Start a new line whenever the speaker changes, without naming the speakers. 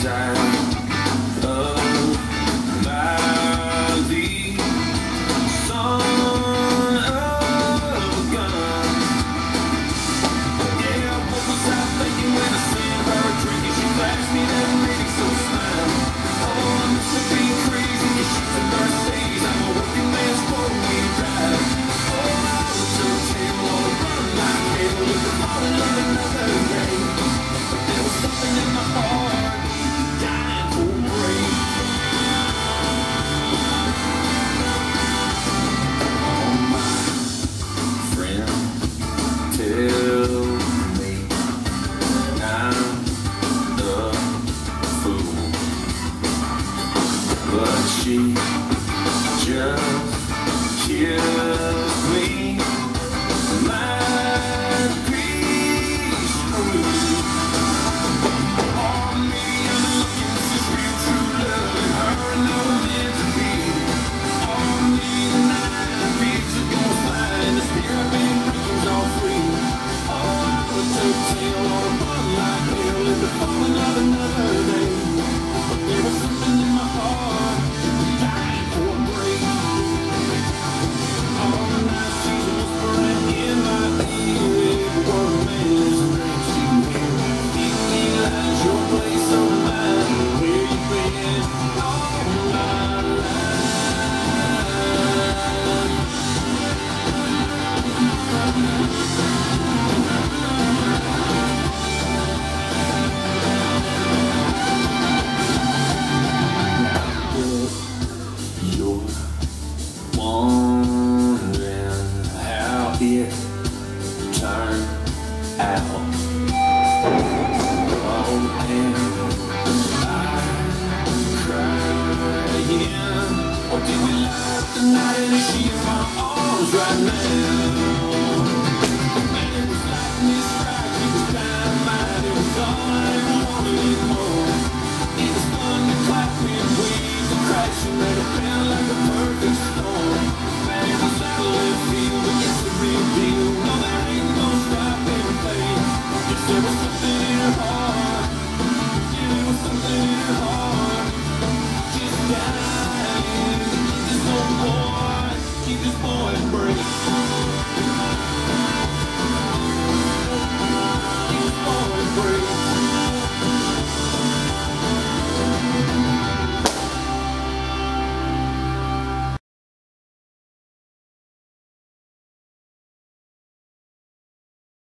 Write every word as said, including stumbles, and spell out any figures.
She just kills me. My peace on me, I'm looking for real true love, and her and love meant to be. On me tonight, pigs are gonna fly, and the spirit been dreams all free. Oh, I would take tail on a run like hell in the falling of another day. But there was something in my heart. It turned out. Oh, and I crying. Or did we laugh tonight and is she in my arms right now? Man, it was like this strike, it was dynamite, it was all I ever wanted anymore. It was fun to clap me and waves and crashing, and it felt like a perfect storm. Man, it was like a left field, but it's a real deal. No, there ain't no stop everything. Yes, there was something in her heart. Yeah, there was something in her heart. Just dying. Keep this old boy, keep this boy free.